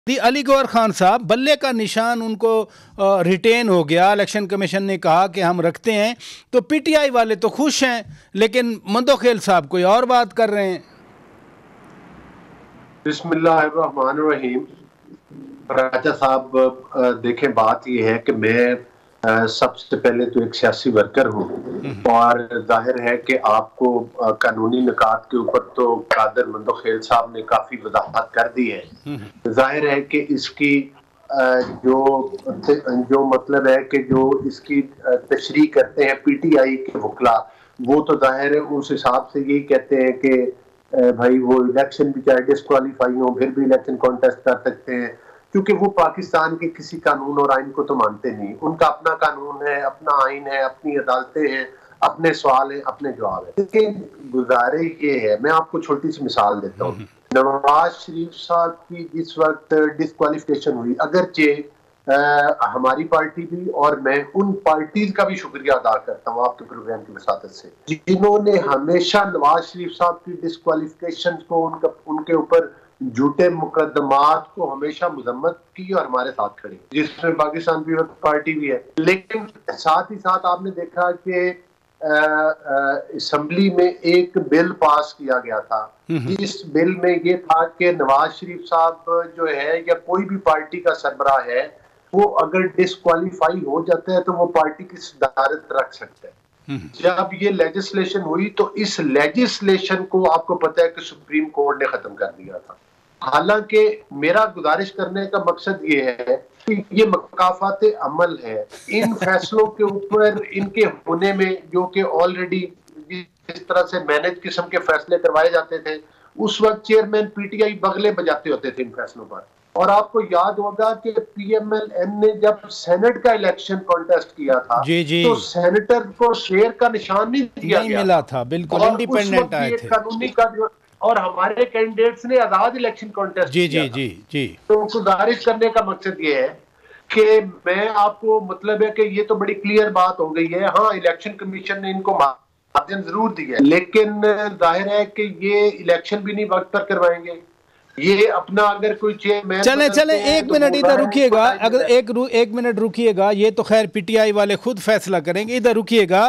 अली गौहर खान साहब, बल्ले का निशान उनको रिटेन हो गया, इलेक्शन कमीशन ने कहा कि हम रखते हैं, तो पीटीआई वाले तो खुश हैं, लेकिन मंदोखेल साहब कोई और बात कर रहे हैं। बिस्मिल्लाहिर्रहमानिर्रहीम। पराचा साहब, देखें, बात यह है कि मैं सबसे पहले तो एक सियासी वर्कर हूँ और जाहिर है कि आपको कानूनी निकात के ऊपर तो कादिर मंदोखेल साहब ने काफी वजाहत कर दी है। जाहिर है कि इसकी जो मतलब है कि जो इसकी तशरीह करते हैं पीटीआई के वकला, वो तो जाहिर है उस हिसाब से यही कहते हैं कि भाई वो इलेक्शन भी चाहे डिस्क्वालीफाई हो फिर भी इलेक्शन कॉन्टेस्ट कर सकते हैं, क्योंकि वो पाकिस्तान के किसी कानून और आइन को तो मानते नहीं। उनका अपना कानून है, अपना आइन है, अपनी अदालतें हैं, अपने सवाल हैं, अपने जवाब है। लेकिन गुजारिश ये है, मैं आपको छोटी सी मिसाल देता हूँ। नवाज शरीफ साहब की जिस वक्त डिस्क्वालिफिकेशन हुई, अगरचे हमारी पार्टी भी और मैं उन पार्टीज का भी शुक्रिया अदा करता हूँ आपके प्रोग्राम की वसातत से, जिन्होंने हमेशा नवाज शरीफ साहब की डिस्क्वालिफिकेशन को उनके ऊपर झूठे मुकदमात को हमेशा मजम्मत की और हमारे साथ खड़े, जिसमें पाकिस्तान पीपल्स पार्टी भी है। लेकिन साथ ही साथ आपने देखा कि असेंबली में एक बिल पास किया गया था, जिस बिल में ये था कि नवाज शरीफ साहब जो है या कोई भी पार्टी का सरबराह है, वो अगर डिस्क्वालीफाई हो जाता है तो वो पार्टी की सदारत रख सकते हैं। जब ये लेजिस्लेशन हुई तो इस लेजिस्लेशन को आपको पता है कि सुप्रीम कोर्ट ने खत्म कर दिया था। हालांकि मेरा गुजारिश करने का मकसद ये है कि ये मकाफात अमल है, इन फैसलों के ऊपर इनके होने में, जो कि ऑलरेडी जिस तरह से मैनेज किस्म के फैसले करवाए जाते थे, उस वक्त चेयरमैन पीटीआई बगले बजाते होते थे इन फैसलों पर। और आपको याद होगा कि पीएमएलएन ने जब सेनेट का इलेक्शन कॉन्टेस्ट किया था, तो सेनेटर को शेर का निशान नहीं दिया गया, मिला था, बिल्कुल इंडिपेंडेंट आए थे। कानूनी का और हमारे कैंडिडेट्स ने आजाद इलेक्शन कॉन्टेस्ट किया था। जी। तो गुजारिश करने का मकसद ये है कि मैं आपको मतलब है कि ये तो बड़ी क्लियर बात हो गई है। हाँ, इलेक्शन कमीशन ने इनको मार्जिन जरूर दिया है, लेकिन जाहिर है कि ये इलेक्शन भी नहीं वक्त पर करवाएंगे। ये अपना अगर कोई चेयरमैन चले एक मिनट इधर रुकिएगा, अगर एक मिनट रुकिएगा, ये तो खैर पीटीआई वाले खुद फैसला करेंगे, इधर रुकिएगा।